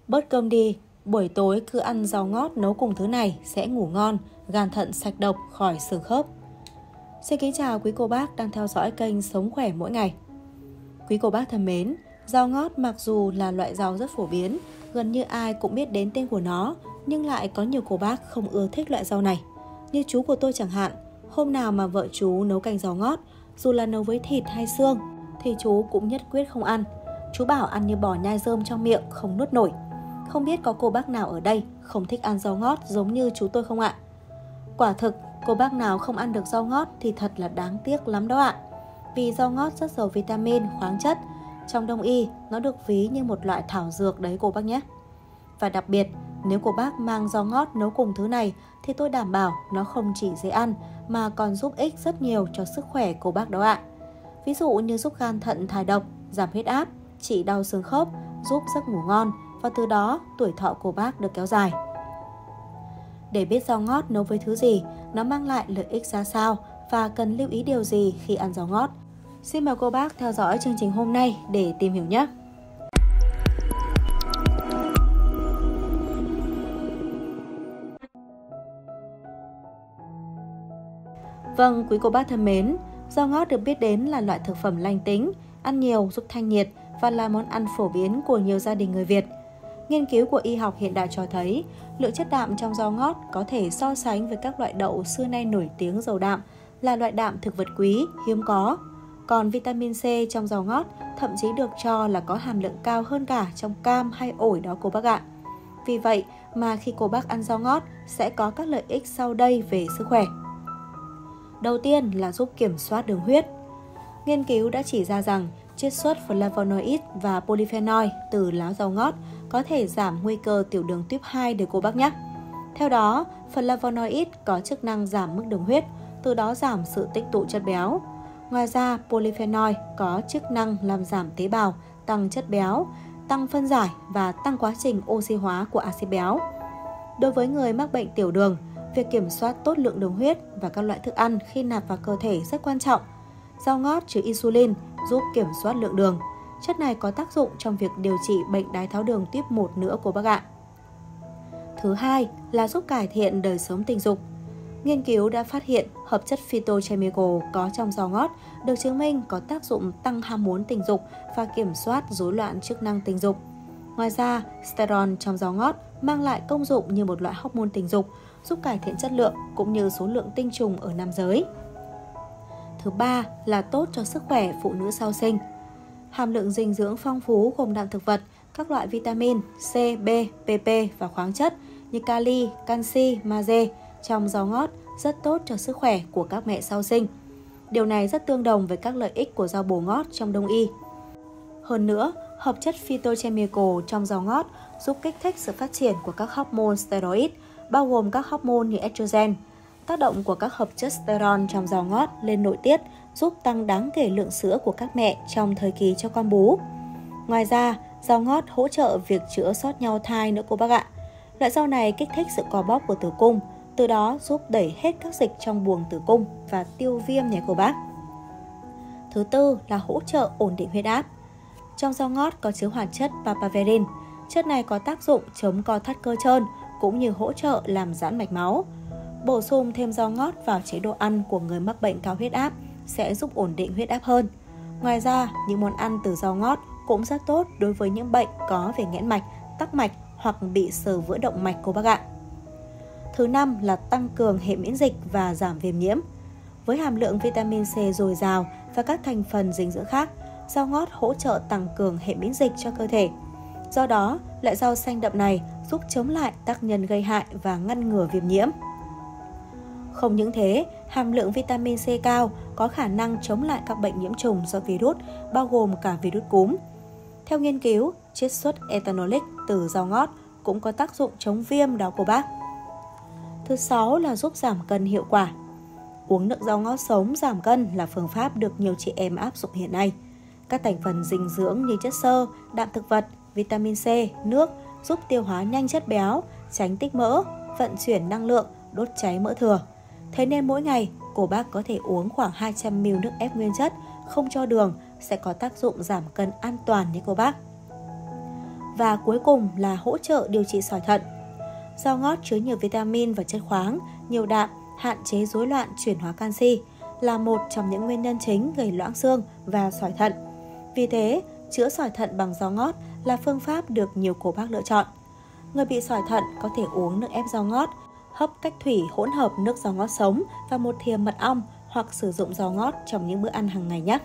Bớt cơm đi, buổi tối cứ ăn rau ngót nấu cùng thứ này sẽ ngủ ngon, gan thận sạch độc khỏi xương khớp. Xin kính chào quý cô bác đang theo dõi kênh Sống Khỏe Mỗi Ngày. Quý cô bác thân mến, rau ngót mặc dù là loại rau rất phổ biến, gần như ai cũng biết đến tên của nó, nhưng lại có nhiều cô bác không ưa thích loại rau này. Như chú của tôi chẳng hạn, hôm nào mà vợ chú nấu canh rau ngót, dù là nấu với thịt hay xương, thì chú cũng nhất quyết không ăn. Chú bảo ăn như bò nhai rơm trong miệng, không nuốt nổi. Không biết có cô bác nào ở đây không thích ăn rau ngót giống như chú tôi không ạ? Quả thực, cô bác nào không ăn được rau ngót thì thật là đáng tiếc lắm đó ạ. Vì rau ngót rất giàu vitamin, khoáng chất. Trong Đông y, nó được ví như một loại thảo dược đấy cô bác nhé. Và đặc biệt, nếu cô bác mang rau ngót nấu cùng thứ này thì tôi đảm bảo nó không chỉ dễ ăn mà còn giúp ích rất nhiều cho sức khỏe cô bác đó ạ. Ví dụ như giúp gan thận thải độc, giảm huyết áp, trị đau xương khớp, giúp giấc ngủ ngon và từ đó tuổi thọ cô bác được kéo dài. Để biết rau ngót nấu với thứ gì, nó mang lại lợi ích ra sao và cần lưu ý điều gì khi ăn rau ngót, xin mời cô bác theo dõi chương trình hôm nay để tìm hiểu nhé. Vâng, quý cô bác thân mến, rau ngót được biết đến là loại thực phẩm lành tính, ăn nhiều giúp thanh nhiệt và là món ăn phổ biến của nhiều gia đình người Việt. Nghiên cứu của y học hiện đại cho thấy, lượng chất đạm trong rau ngót có thể so sánh với các loại đậu xưa nay nổi tiếng giàu đạm, là loại đạm thực vật quý, hiếm có. Còn vitamin C trong rau ngót thậm chí được cho là có hàm lượng cao hơn cả trong cam hay ổi đó cô bác ạ. Vì vậy mà khi cô bác ăn rau ngót sẽ có các lợi ích sau đây về sức khỏe. Đầu tiên là giúp kiểm soát đường huyết. Nghiên cứu đã chỉ ra rằng chiết xuất flavonoid và polyphenol từ lá rau ngót có thể giảm nguy cơ tiểu đường tuyếp 2 để cô bác nhé. Theo đó, flavonoid có chức năng giảm mức đường huyết, từ đó giảm sự tích tụ chất béo. Ngoài ra, polyphenol có chức năng làm giảm tế bào, tăng chất béo, tăng phân giải và tăng quá trình oxy hóa của axit béo. Đối với người mắc bệnh tiểu đường, việc kiểm soát tốt lượng đường huyết và các loại thức ăn khi nạp vào cơ thể rất quan trọng. Rau ngót chứa insulin giúp kiểm soát lượng đường. Chất này có tác dụng trong việc điều trị bệnh đái tháo đường tuyếp 1 nữa cô bác ạ. Thứ hai là giúp cải thiện đời sống tình dục. Nghiên cứu đã phát hiện hợp chất phytochemical có trong rau ngót được chứng minh có tác dụng tăng ham muốn tình dục và kiểm soát rối loạn chức năng tình dục. Ngoài ra, sterol trong rau ngót mang lại công dụng như một loại hormone tình dục, giúp cải thiện chất lượng cũng như số lượng tinh trùng ở nam giới. Thứ ba là tốt cho sức khỏe phụ nữ sau sinh. Hàm lượng dinh dưỡng phong phú gồm đạm thực vật, các loại vitamin C, B, PP và khoáng chất như kali, canxi, magie trong rau ngót rất tốt cho sức khỏe của các mẹ sau sinh. Điều này rất tương đồng với các lợi ích của rau bồ ngót trong Đông y. Hơn nữa, hợp chất phytochemical trong rau ngót giúp kích thích sự phát triển của các hormone steroid, bao gồm các hormone như estrogen. Tác động của các hợp chất sterol trong rau ngót lên nội tiết giúp tăng đáng kể lượng sữa của các mẹ trong thời kỳ cho con bú. Ngoài ra, rau ngót hỗ trợ việc chữa sót nhau thai nữa cô bác ạ. Loại rau này kích thích sự co bóp của tử cung, từ đó giúp đẩy hết các dịch trong buồng tử cung và tiêu viêm nhé cô bác. Thứ tư là hỗ trợ ổn định huyết áp. Trong rau ngót có chứa hoạt chất papaverin. Chất này có tác dụng chống co thắt cơ trơn cũng như hỗ trợ làm giãn mạch máu. Bổ sung thêm rau ngót vào chế độ ăn của người mắc bệnh cao huyết áp sẽ giúp ổn định huyết áp hơn. Ngoài ra, những món ăn từ rau ngót cũng rất tốt đối với những bệnh có về nghẽn mạch, tắc mạch hoặc bị xơ vữa động mạch cô bác ạ. Thứ năm là tăng cường hệ miễn dịch và giảm viêm nhiễm. Với hàm lượng vitamin C dồi dào và các thành phần dinh dưỡng khác, rau ngót hỗ trợ tăng cường hệ miễn dịch cho cơ thể. Do đó, loại rau xanh đậm này giúp chống lại tác nhân gây hại và ngăn ngừa viêm nhiễm. Không những thế, hàm lượng vitamin C cao có khả năng chống lại các bệnh nhiễm trùng do virus, bao gồm cả virus cúm. Theo nghiên cứu, chiết xuất ethanolic từ rau ngót cũng có tác dụng chống viêm đó cô bác. Thứ sáu là giúp giảm cân hiệu quả. Uống nước rau ngót sống giảm cân là phương pháp được nhiều chị em áp dụng hiện nay. Các thành phần dinh dưỡng như chất xơ, đạm thực vật, vitamin C, nước giúp tiêu hóa nhanh chất béo, tránh tích mỡ, vận chuyển năng lượng, đốt cháy mỡ thừa. Thế nên mỗi ngày, cô bác có thể uống khoảng 200ml nước ép nguyên chất, không cho đường, sẽ có tác dụng giảm cân an toàn nhé cô bác. và cuối cùng là hỗ trợ điều trị sỏi thận. Rau ngót chứa nhiều vitamin và chất khoáng, nhiều đạm, hạn chế rối loạn chuyển hóa canxi, là một trong những nguyên nhân chính gây loãng xương và sỏi thận. Vì thế, chữa sỏi thận bằng rau ngót là phương pháp được nhiều cô bác lựa chọn. Người bị sỏi thận có thể uống nước ép rau ngót, hấp cách thủy hỗn hợp nước rau ngót sống và một thìa mật ong hoặc sử dụng rau ngót trong những bữa ăn hàng ngày nhé.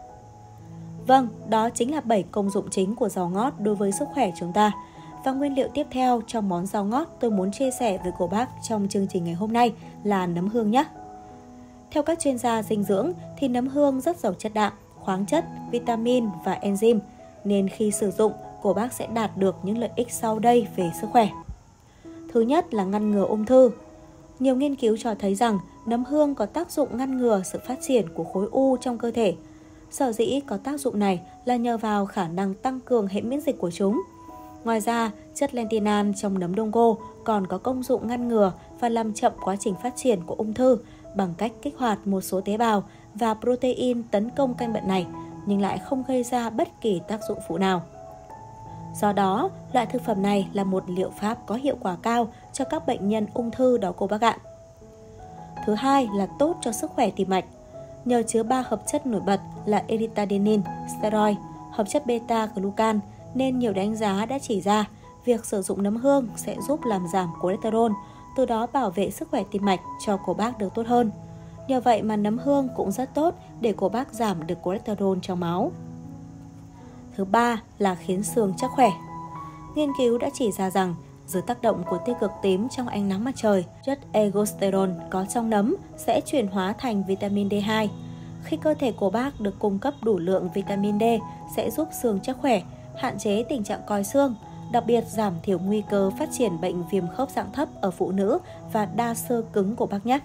Vâng, đó chính là 7 công dụng chính của rau ngót đối với sức khỏe chúng ta. Và nguyên liệu tiếp theo trong món rau ngót tôi muốn chia sẻ với cô bác trong chương trình ngày hôm nay là nấm hương nhé. Theo các chuyên gia dinh dưỡng thì nấm hương rất giàu chất đạm, khoáng chất, vitamin và enzyme, nên khi sử dụng, cô bác sẽ đạt được những lợi ích sau đây về sức khỏe. Thứ nhất là ngăn ngừa ung thư. Nhiều nghiên cứu cho thấy rằng nấm hương có tác dụng ngăn ngừa sự phát triển của khối u trong cơ thể. Sở dĩ có tác dụng này là nhờ vào khả năng tăng cường hệ miễn dịch của chúng. Ngoài ra, chất lentinol trong nấm đông cô còn có công dụng ngăn ngừa và làm chậm quá trình phát triển của ung thư bằng cách kích hoạt một số tế bào và protein tấn công căn bệnh này, nhưng lại không gây ra bất kỳ tác dụng phụ nào. Do đó, loại thực phẩm này là một liệu pháp có hiệu quả cao cho các bệnh nhân ung thư đó cô bác ạ. Thứ hai là tốt cho sức khỏe tim mạch. Nhờ chứa 3 hợp chất nổi bật là erythritidin, steroid, hợp chất beta-glucan nên nhiều đánh giá đã chỉ ra việc sử dụng nấm hương sẽ giúp làm giảm cholesterol, từ đó bảo vệ sức khỏe tim mạch cho cô bác được tốt hơn. Nhờ vậy mà nấm hương cũng rất tốt để cô bác giảm được cholesterol trong máu. Thứ ba là khiến xương chắc khỏe. Nghiên cứu đã chỉ ra rằng dưới tác động của tia cực tím trong ánh nắng mặt trời, chất ergosterol có trong nấm sẽ chuyển hóa thành vitamin D2. Khi cơ thể của bác được cung cấp đủ lượng vitamin D sẽ giúp xương chắc khỏe, hạn chế tình trạng còi xương, đặc biệt giảm thiểu nguy cơ phát triển bệnh viêm khớp dạng thấp ở phụ nữ và đa xơ cứng của bác nhé.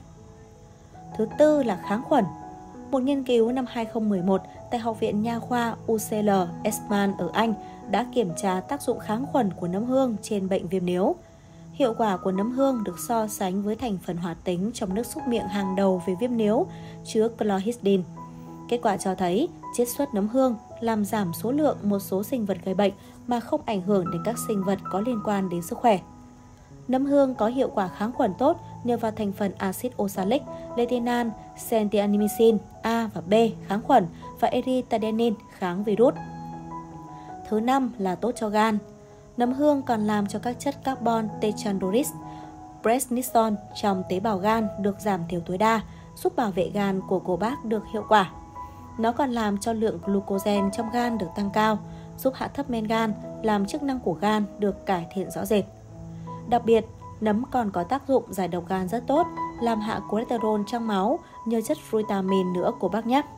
Thứ tư là kháng khuẩn. Một nghiên cứu năm 2011 tại Học viện Nha khoa UCL Espan ở Anh đã kiểm tra tác dụng kháng khuẩn của nấm hương trên bệnh viêm níu. Hiệu quả của nấm hương được so sánh với thành phần hoạt tính trong nước súc miệng hàng đầu về viêm níu chứa chlorhexidine. Kết quả cho thấy chiết xuất nấm hương làm giảm số lượng một số sinh vật gây bệnh mà không ảnh hưởng đến các sinh vật có liên quan đến sức khỏe. Nấm hương có hiệu quả kháng khuẩn tốt nhờ vào thành phần axit oxalic, lentinol, centiamycin A và B kháng khuẩn và erythritidin kháng virus. Thứ năm là tốt cho gan. Nấm hương còn làm cho các chất carbon techanoris, prednisone trong tế bào gan được giảm thiểu tối đa, giúp bảo vệ gan của cô bác được hiệu quả. Nó còn làm cho lượng glucogen trong gan được tăng cao, giúp hạ thấp men gan, làm chức năng của gan được cải thiện rõ rệt. Đặc biệt, nấm còn có tác dụng giải độc gan rất tốt, làm hạ cholesterol trong máu nhờ chất glutamine nữa của bác nhé.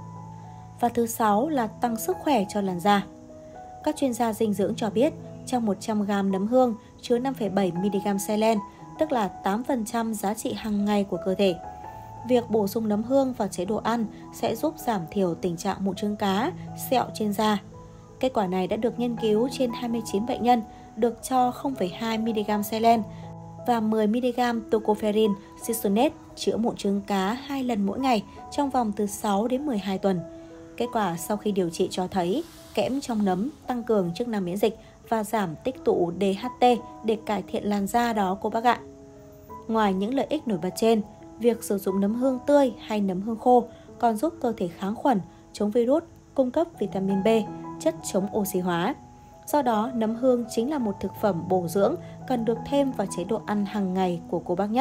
Và thứ 6 là tăng sức khỏe cho làn da. Các chuyên gia dinh dưỡng cho biết, trong 100g nấm hương chứa 5,7mg selen, tức là 8% giá trị hàng ngày của cơ thể. Việc bổ sung nấm hương vào chế độ ăn sẽ giúp giảm thiểu tình trạng mụn trứng cá, sẹo trên da. Kết quả này đã được nghiên cứu trên 29 bệnh nhân, được cho 0,2mg selen và 10mg tocopherol citrullinate chữa mụn trứng cá 2 lần mỗi ngày trong vòng từ 6 đến 12 tuần. Kết quả sau khi điều trị cho thấy kẽm trong nấm tăng cường chức năng miễn dịch và giảm tích tụ DHT để cải thiện làn da đó cô bác ạ. Ngoài những lợi ích nổi bật trên, việc sử dụng nấm hương tươi hay nấm hương khô còn giúp cơ thể kháng khuẩn, chống virus, cung cấp vitamin B, chất chống oxy hóa. Do đó, nấm hương chính là một thực phẩm bổ dưỡng cần được thêm vào chế độ ăn hàng ngày của cô bác nhé.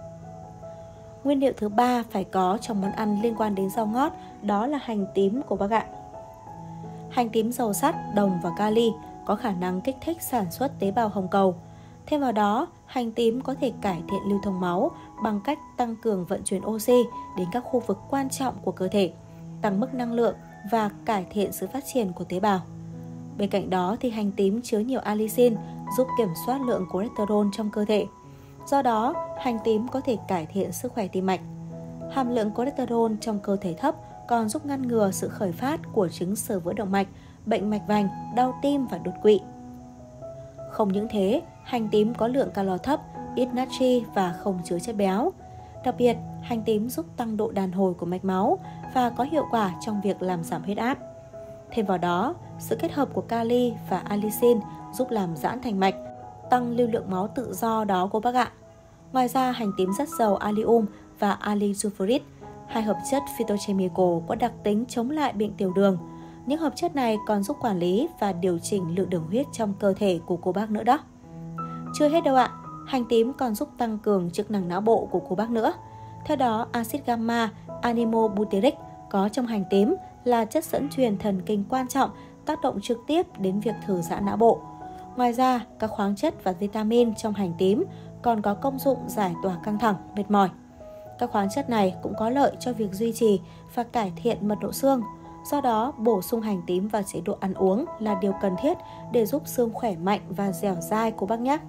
Nguyên liệu thứ 3 phải có trong món ăn liên quan đến rau ngót, đó là hành tím của bác ạ. Hành tím giàu sắt, đồng và kali có khả năng kích thích sản xuất tế bào hồng cầu. Thêm vào đó, hành tím có thể cải thiện lưu thông máu bằng cách tăng cường vận chuyển oxy đến các khu vực quan trọng của cơ thể, tăng mức năng lượng và cải thiện sự phát triển của tế bào. Bên cạnh đó thì hành tím chứa nhiều allicin giúp kiểm soát lượng cholesterol trong cơ thể. Do đó, hành tím có thể cải thiện sức khỏe tim mạch. Hàm lượng cholesterol trong cơ thể thấp còn giúp ngăn ngừa sự khởi phát của chứng xơ vữa động mạch, bệnh mạch vành, đau tim và đột quỵ. Không những thế, hành tím có lượng calo thấp, ít natri và không chứa chất béo. Đặc biệt, hành tím giúp tăng độ đàn hồi của mạch máu và có hiệu quả trong việc làm giảm huyết áp. Thêm vào đó, sự kết hợp của kali và allicin giúp làm giãn thành mạch, tăng lưu lượng máu tự do đó cô bác ạ. Ngoài ra, hành tím rất giàu allium và allysulfuric, hai hợp chất phytochemical có đặc tính chống lại bệnh tiểu đường. Những hợp chất này còn giúp quản lý và điều chỉnh lượng đường huyết trong cơ thể của cô bác nữa đó. Chưa hết đâu ạ, hành tím còn giúp tăng cường chức năng não bộ của cô bác nữa. Theo đó, axit gamma aminobutyric có trong hành tím là chất dẫn truyền thần kinh quan trọng, tác động trực tiếp đến việc thư giãn não bộ. Ngoài ra, các khoáng chất và vitamin trong hành tím còn có công dụng giải tỏa căng thẳng, mệt mỏi. Các khoáng chất này cũng có lợi cho việc duy trì và cải thiện mật độ xương. Do đó, bổ sung hành tím vào chế độ ăn uống là điều cần thiết để giúp xương khỏe mạnh và dẻo dai cô bác nhé.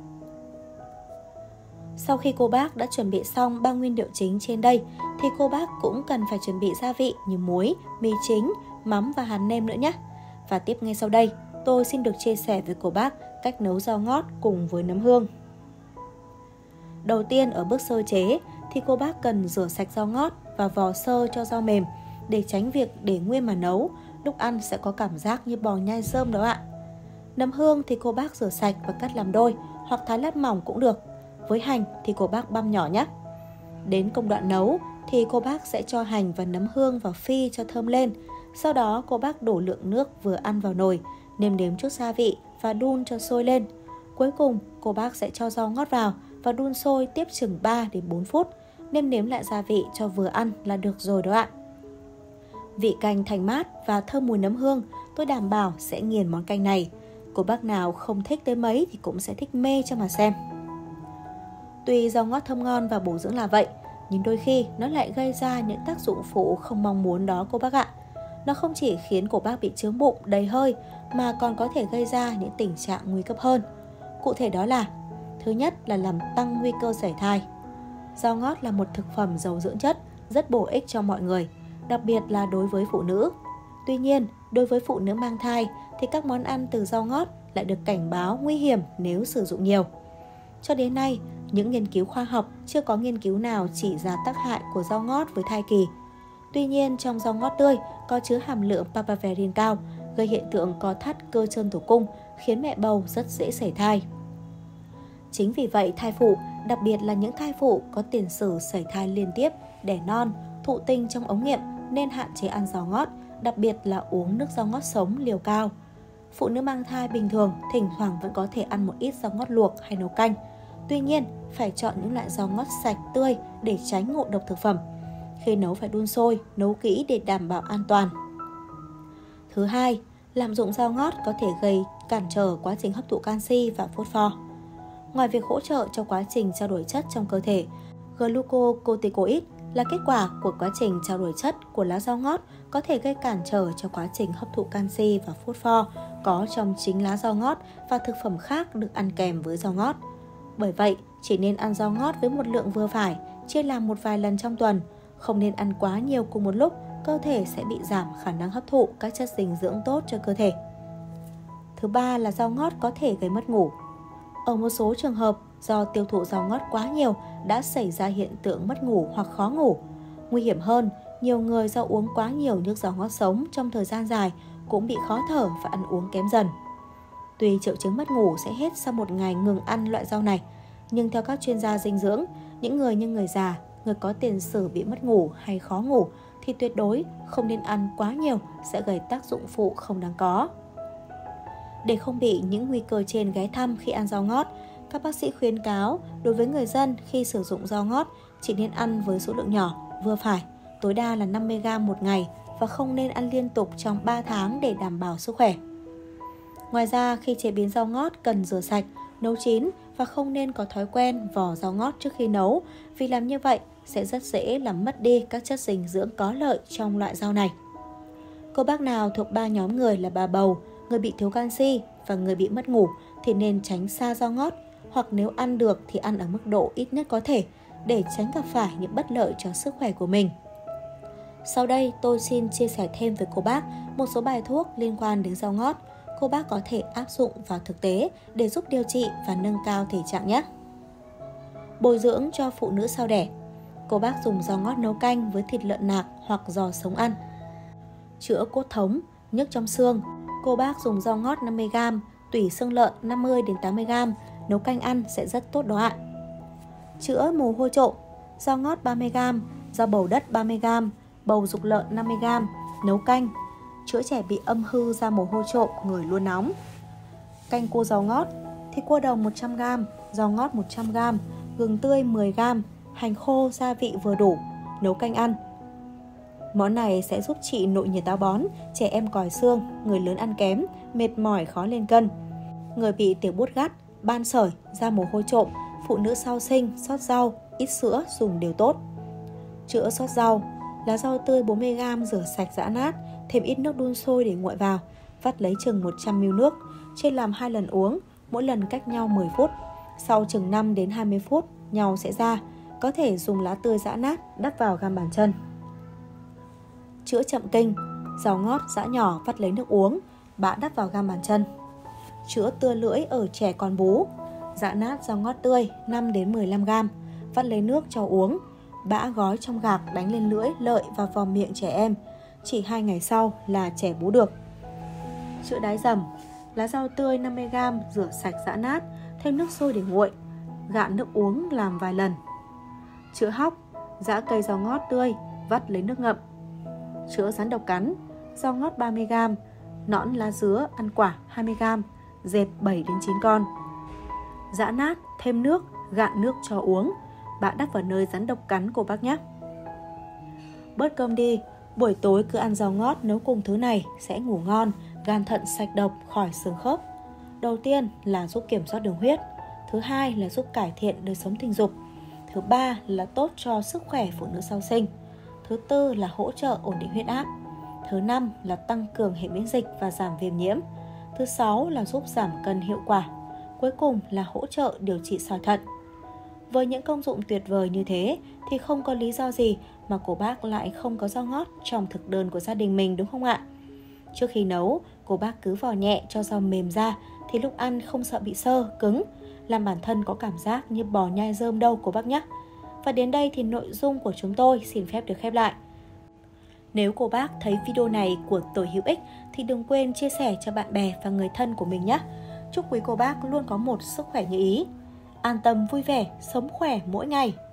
Sau khi cô bác đã chuẩn bị xong ba nguyên liệu chính trên đây, thì cô bác cũng cần phải chuẩn bị gia vị như muối, mì chính, mắm và hạt nêm nữa nhé. Và tiếp ngay sau đây, tôi xin được chia sẻ với cô bác cách nấu rau ngót cùng với nấm hương. Đầu tiên ở bước sơ chế thì cô bác cần rửa sạch rau ngót và vò sơ cho rau mềm để tránh việc để nguyên mà nấu, lúc ăn sẽ có cảm giác như bò nhai rơm đó ạ. Nấm hương thì cô bác rửa sạch và cắt làm đôi hoặc thái lát mỏng cũng được. Với hành thì cô bác băm nhỏ nhé. Đến công đoạn nấu thì cô bác sẽ cho hành và nấm hương vào phi cho thơm lên. Sau đó cô bác đổ lượng nước vừa ăn vào nồi, nêm nếm chút gia vị và đun cho sôi lên. Cuối cùng cô bác sẽ cho rau ngót vào và đun sôi tiếp chừng 3 đến 4 phút. Nêm nếm lại gia vị cho vừa ăn là được rồi đó ạ. Vị canh thanh mát và thơm mùi nấm hương, tôi đảm bảo sẽ nghiền món canh này. Cô bác nào không thích tới mấy thì cũng sẽ thích mê cho mà xem. Tuy rau ngót thơm ngon và bổ dưỡng là vậy, nhưng đôi khi nó lại gây ra những tác dụng phụ không mong muốn đó cô bác ạ. Nó không chỉ khiến cô bác bị chướng bụng, đầy hơi mà còn có thể gây ra những tình trạng nguy cấp hơn. Cụ thể đó là: thứ nhất là làm tăng nguy cơ sảy thai. Rau ngót là một thực phẩm giàu dưỡng chất, rất bổ ích cho mọi người, đặc biệt là đối với phụ nữ. Tuy nhiên, đối với phụ nữ mang thai thì các món ăn từ rau ngót lại được cảnh báo nguy hiểm nếu sử dụng nhiều. Cho đến nay, những nghiên cứu khoa học chưa có nghiên cứu nào chỉ ra tác hại của rau ngót với thai kỳ. Tuy nhiên, trong rau ngót tươi có chứa hàm lượng papaverine cao, gây hiện tượng co thắt cơ trơn tử cung, khiến mẹ bầu rất dễ sảy thai. Chính vì vậy, thai phụ, đặc biệt là những thai phụ có tiền sử sảy thai liên tiếp, đẻ non, thụ tinh trong ống nghiệm nên hạn chế ăn rau ngót, đặc biệt là uống nước rau ngót sống liều cao. Phụ nữ mang thai bình thường thỉnh thoảng vẫn có thể ăn một ít rau ngót luộc hay nấu canh. Tuy nhiên, phải chọn những loại rau ngót sạch, tươi để tránh ngộ độc thực phẩm. Khi nấu phải đun sôi, nấu kỹ để đảm bảo an toàn. Thứ hai, lạm dụng rau ngót có thể gây cản trở quá trình hấp thụ canxi và phốt pho. Ngoài việc hỗ trợ cho quá trình trao đổi chất trong cơ thể, glucocorticoid là kết quả của quá trình trao đổi chất của lá rau ngót có thể gây cản trở cho quá trình hấp thụ canxi và phốt pho có trong chính lá rau ngót và thực phẩm khác được ăn kèm với rau ngót. Bởi vậy, chỉ nên ăn rau ngót với một lượng vừa phải, chia làm một vài lần trong tuần. Không nên ăn quá nhiều cùng một lúc, cơ thể sẽ bị giảm khả năng hấp thụ các chất dinh dưỡng tốt cho cơ thể. Thứ ba là rau ngót có thể gây mất ngủ. Ở một số trường hợp, do tiêu thụ rau ngót quá nhiều đã xảy ra hiện tượng mất ngủ hoặc khó ngủ. Nguy hiểm hơn, nhiều người do uống quá nhiều nước rau ngót sống trong thời gian dài cũng bị khó thở và ăn uống kém dần. Tuy triệu chứng mất ngủ sẽ hết sau một ngày ngừng ăn loại rau này, nhưng theo các chuyên gia dinh dưỡng, những người như người già, người có tiền sử bị mất ngủ hay khó ngủ thì tuyệt đối không nên ăn quá nhiều, sẽ gây tác dụng phụ không đáng có. Để không bị những nguy cơ trên ghé thăm khi ăn rau ngót, các bác sĩ khuyến cáo đối với người dân khi sử dụng rau ngót chỉ nên ăn với số lượng nhỏ, vừa phải, tối đa là 50g một ngày và không nên ăn liên tục trong 3 tháng để đảm bảo sức khỏe. Ngoài ra, khi chế biến rau ngót cần rửa sạch, nấu chín và không nên có thói quen vò rau ngót trước khi nấu, vì làm như vậy sẽ rất dễ làm mất đi các chất dinh dưỡng có lợi trong loại rau này. Cô bác nào thuộc 3 nhóm người là bà bầu, người bị thiếu canxi và người bị mất ngủ thì nên tránh xa rau ngót, hoặc nếu ăn được thì ăn ở mức độ ít nhất có thể để tránh gặp phải những bất lợi cho sức khỏe của mình. Sau đây tôi xin chia sẻ thêm với cô bác một số bài thuốc liên quan đến rau ngót. Cô bác có thể áp dụng vào thực tế để giúp điều trị và nâng cao thể trạng nhé. Bồi dưỡng cho phụ nữ sau đẻ. Cô bác dùng rau ngót nấu canh với thịt lợn nạc hoặc giò sống ăn. Chữa cốt thống, nhức trong xương. Cô bác dùng rau ngót 50g, tủy xương lợn 50 đến 80g, nấu canh ăn sẽ rất tốt đó ạ. Chữa mồ hôi trộm: rau ngót 30g, rau bầu đất 30g, bầu dục lợn 50g, nấu canh. Chữa trẻ bị âm hư ra mồ hôi trộm, người luôn nóng. Canh cua rau ngót: thịt cua đồng 100g, rau ngót 100g, gừng tươi 10g, hành khô gia vị vừa đủ, nấu canh ăn. Món này sẽ giúp trị nội nhiệt táo bón, trẻ em còi xương, người lớn ăn kém, mệt mỏi khó lên cân. Người bị tiểu buốt gắt, ban sởi, da mồ hôi trộm, phụ nữ sau sinh, sót rau, ít sữa dùng đều tốt. Chữa sót rau: lá rau tươi 40g rửa sạch giã nát, thêm ít nước đun sôi để nguội vào, vắt lấy chừng 100ml nước, chia làm 2 lần uống, mỗi lần cách nhau 10 phút. Sau chừng 5 đến 20 phút, nhau sẽ ra. Có thể dùng lá tươi giã nát đắp vào gam bàn chân. Chữa chậm kinh: rau ngót giã nhỏ vắt lấy nước uống, bã đắp vào gam bàn chân. Chữa tưa lưỡi ở trẻ con bú: giã nát rau ngót tươi 5 đến 15g, vắt lấy nước cho uống, bã gói trong gạc đánh lên lưỡi, lợi và vòm miệng trẻ em. Chỉ 2 ngày sau là trẻ bú được. Chữa đái dầm: lá rau tươi 50g rửa sạch giã nát, thêm nước sôi để nguội, gạn nước uống làm vài lần. Chữa hóc: giã cây rau ngót tươi, vắt lấy nước ngậm. Chữa rắn độc cắn: rau ngót 30g, nõn lá dứa ăn quả 20g, dẹp 7 đến 9 con. Giã nát, thêm nước, gạn nước cho uống, bạn đắp vào nơi rắn độc cắn của bác nhé. Bớt cơm đi: buổi tối cứ ăn rau ngót nấu cùng thứ này sẽ ngủ ngon, gan thận sạch độc, khỏi xương khớp. Đầu tiên là giúp kiểm soát đường huyết, thứ hai là giúp cải thiện đời sống tình dục, thứ ba là tốt cho sức khỏe phụ nữ sau sinh, thứ tư là hỗ trợ ổn định huyết áp, thứ năm là tăng cường hệ miễn dịch và giảm viêm nhiễm, thứ sáu là giúp giảm cân hiệu quả, cuối cùng là hỗ trợ điều trị sỏi thận. Với những công dụng tuyệt vời như thế thì không có lý do gì mà cô bác lại không có rau ngót trong thực đơn của gia đình mình, đúng không ạ? Trước khi nấu, cô bác cứ vò nhẹ cho rau mềm ra thì lúc ăn không sợ bị xơ, cứng, làm bản thân có cảm giác như bò nhai rơm đâu cô bác nhé. Và đến đây thì nội dung của chúng tôi xin phép được khép lại. Nếu cô bác thấy video này của tôi hữu ích thì đừng quên chia sẻ cho bạn bè và người thân của mình nhé. Chúc quý cô bác luôn có một sức khỏe như ý, an tâm vui vẻ, sống khỏe mỗi ngày.